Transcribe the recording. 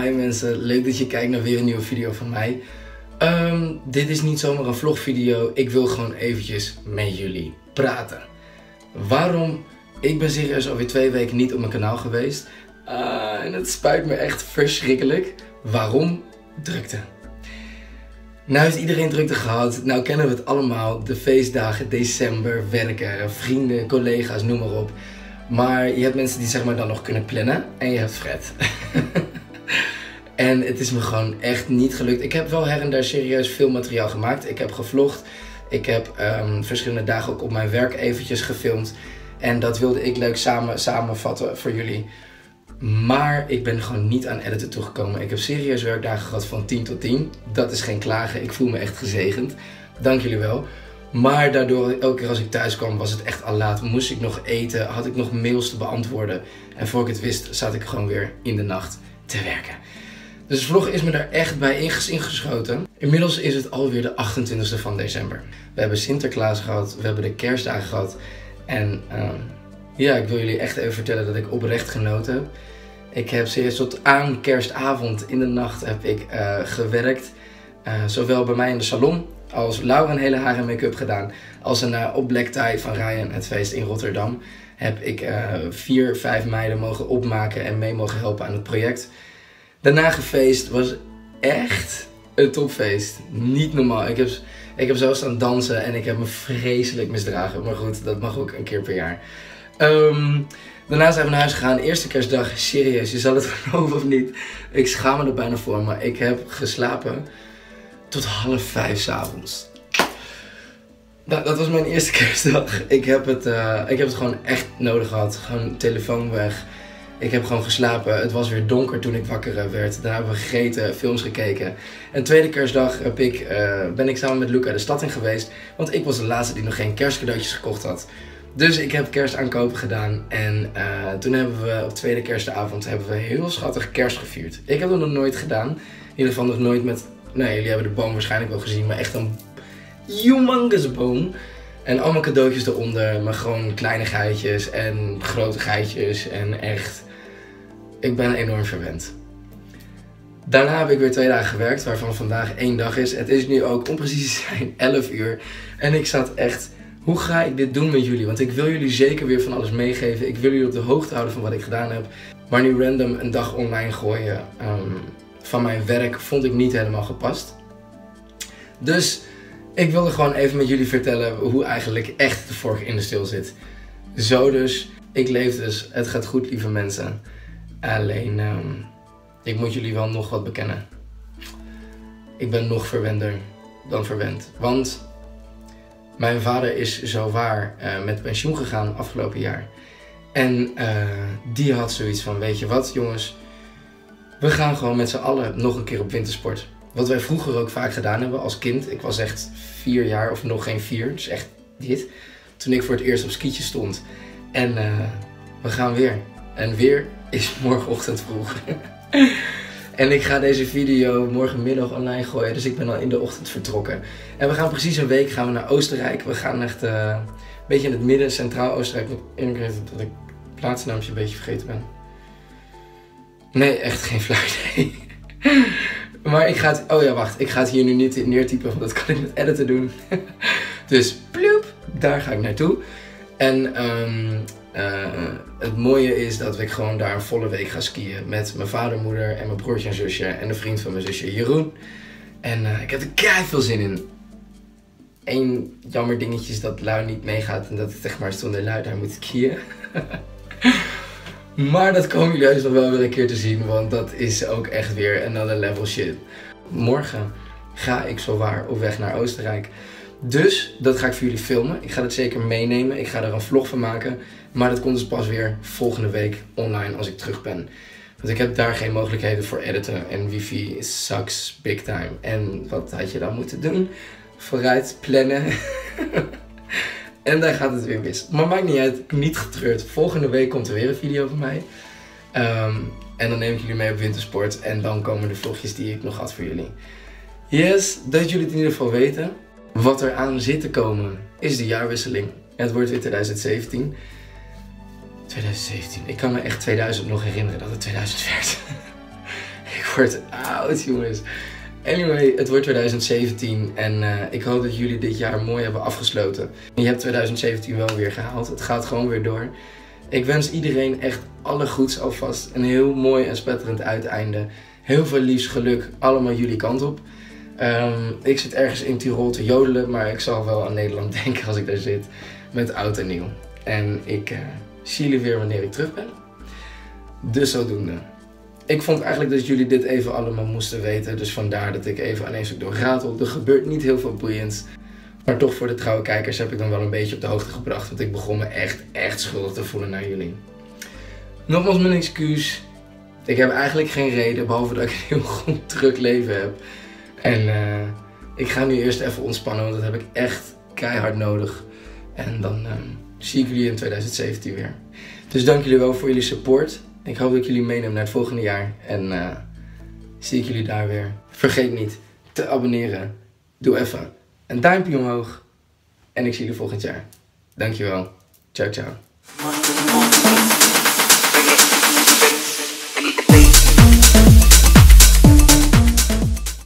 Hi mensen, leuk dat je kijkt naar weer een nieuwe video van mij. Dit is niet zomaar een vlogvideo, ik wil gewoon eventjes met jullie praten. Waarom? Ik ben serieus alweer 2 weken niet op mijn kanaal geweest. En het spijt me echt verschrikkelijk. Waarom? Drukte. Nou heeft iedereen drukte gehad, nou kennen we het allemaal. De feestdagen, december, werken, vrienden, collega's, noem maar op. Maar je hebt mensen die zeg maar dan nog kunnen plannen en je hebt Fred. En het is me gewoon echt niet gelukt. Ik heb wel her en daar serieus veel materiaal gemaakt. Ik heb gevlogd. Ik heb verschillende dagen ook op mijn werk eventjes gefilmd. En dat wilde ik leuk samenvatten voor jullie. Maar ik ben gewoon niet aan editen toegekomen. Ik heb serieus werkdagen gehad van 10 tot 10. Dat is geen klagen. Ik voel me echt gezegend. Dank jullie wel. Maar daardoor, elke keer als ik thuis kwam, was het echt al laat. Moest ik nog eten, had ik nog mails te beantwoorden. En voor ik het wist, zat ik gewoon weer in de nacht te werken. Dus de vlog is me daar echt bij ingeschoten. Inmiddels is het alweer de 28e van december. We hebben Sinterklaas gehad, we hebben de kerstdagen gehad. En ja, ik wil jullie echt even vertellen dat ik oprecht genoten heb. Ik heb serieus tot aan kerstavond in de nacht heb ik gewerkt. Zowel bij mij in de salon, als Laura een hele haar en make-up gedaan. Als op Black Tie van Ryan, het feest in Rotterdam, heb ik 4, 5 meiden mogen opmaken en mee mogen helpen aan het project. Daarna gefeest, was echt een topfeest. Niet normaal. Ik heb zelfs staan dansen en ik heb me vreselijk misdragen. Maar goed, dat mag ook een keer per jaar. Daarna zijn we naar huis gegaan. Eerste kerstdag, serieus, je zal het geloven of niet. Ik schaam me er bijna voor, maar ik heb geslapen tot 4:30 's avonds. Dat was mijn eerste kerstdag. Ik heb het gewoon echt nodig gehad. Gewoon telefoon weg. Ik heb gewoon geslapen. Het was weer donker toen ik wakker werd. Daarna hebben we gegeten, films gekeken. En tweede kerstdag ben ik samen met Luca de stad in geweest. Want ik was de laatste die nog geen kerstcadeautjes gekocht had. Dus ik heb kerstaankopen gedaan. En toen hebben we op tweede kerstavond heel schattig kerst gevierd. Ik heb dat nog nooit gedaan. In ieder geval nog nooit met... Nee, jullie hebben de boom waarschijnlijk wel gezien. Maar echt een humongous boom. En allemaal cadeautjes eronder. Maar gewoon kleine geitjes en grote geitjes. En echt... Ik ben enorm verwend. Daarna heb ik weer 2 dagen gewerkt, waarvan vandaag 1 dag is. Het is nu ook om precies te zijn 11 uur. En ik zat echt, hoe ga ik dit doen met jullie? Want ik wil jullie zeker weer van alles meegeven. Ik wil jullie op de hoogte houden van wat ik gedaan heb. Maar nu random een dag online gooien van mijn werk vond ik niet helemaal gepast. Dus ik wilde gewoon even met jullie vertellen hoe eigenlijk echt de vork in de stil zit. Zo dus, ik leef dus, het gaat goed lieve mensen. Alleen, ik moet jullie wel nog wat bekennen. Ik ben nog verwender dan verwend. Want mijn vader is zowaar met pensioen gegaan afgelopen jaar. En die had zoiets van, weet je wat jongens, we gaan gewoon met z'n allen nog een keer op wintersport. Wat wij vroeger ook vaak gedaan hebben als kind. Ik was echt 4 jaar of nog geen 4, dus echt dit. Toen ik voor het eerst op skietje stond. En we gaan weer. En weer is morgenochtend vroeg. En ik ga deze video morgenmiddag online gooien. Dus ik ben al in de ochtend vertrokken. En we gaan precies een week naar Oostenrijk. We gaan echt een beetje in het midden, centraal Oostenrijk. Ik moet eerlijk weten dat ik het plaatsnaamje een beetje vergeten ben. Nee, echt geen flauw idee. Maar ik ga het... Oh ja, wacht. Ik ga het hier nu niet neertypen, want dat kan ik met editen doen. Dus ploep, daar ga ik naartoe. En het mooie is dat ik gewoon daar een volle week ga skiën. Met mijn vader, moeder en mijn broertje en zusje. En de vriend van mijn zusje Jeroen. En ik heb er keihard veel zin in. Eén jammer dingetje is dat Lui niet meegaat. En dat ik zeg maar zonder Lui daar moet skiën. Maar dat komen jullie heus nog wel weer een keer te zien. Want dat is ook echt weer another level shit. Morgen ga ik zowaar op weg naar Oostenrijk. Dus dat ga ik voor jullie filmen. Ik ga het zeker meenemen. Ik ga er een vlog van maken. Maar dat komt dus pas weer volgende week online als ik terug ben. Want ik heb daar geen mogelijkheden voor editen. En wifi sucks big time. En wat had je dan moeten doen? Vooruit plannen. En daar gaat het weer mis. Maar maakt niet uit. Niet getreurd. Volgende week komt er weer een video van mij. En dan neem ik jullie mee op wintersport. En dan komen de vlogjes die ik nog had voor jullie. Yes, dat jullie het in ieder geval weten. Wat er aan zit te komen is de jaarwisseling. Het wordt weer 2017. 2017. Ik kan me echt 2000 nog herinneren dat het 2000 werd. Ik word oud, jongens. Anyway, het wordt 2017 en ik hoop dat jullie dit jaar mooi hebben afgesloten. Je hebt 2017 wel weer gehaald. Het gaat gewoon weer door. Ik wens iedereen echt alle goeds alvast. Een heel mooi en spetterend uiteinde. Heel veel liefs geluk, allemaal jullie kant op. Ik zit ergens in Tirol te jodelen, maar ik zal wel aan Nederland denken als ik daar zit. Met oud en nieuw. En ik zie jullie weer wanneer ik terug ben. Dus zodoende. Ik vond eigenlijk dat jullie dit even allemaal moesten weten. Dus vandaar dat ik even aan één stuk doorratel. Er gebeurt niet heel veel boeiends. Maar toch voor de trouwe kijkers heb ik dan wel een beetje op de hoogte gebracht. Want ik begon me echt schuldig te voelen naar jullie. Nogmaals mijn excuus. Ik heb eigenlijk geen reden, behalve dat ik een heel goed druk leven heb. En ik ga nu eerst even ontspannen, want dat heb ik echt keihard nodig. En dan zie ik jullie in 2017 weer. Dus dank jullie wel voor jullie support. Ik hoop dat ik jullie meeneem naar het volgende jaar. En zie ik jullie daar weer. Vergeet niet te abonneren. Doe even een duimpje omhoog. En ik zie jullie volgend jaar. Dankjewel. Ciao, ciao.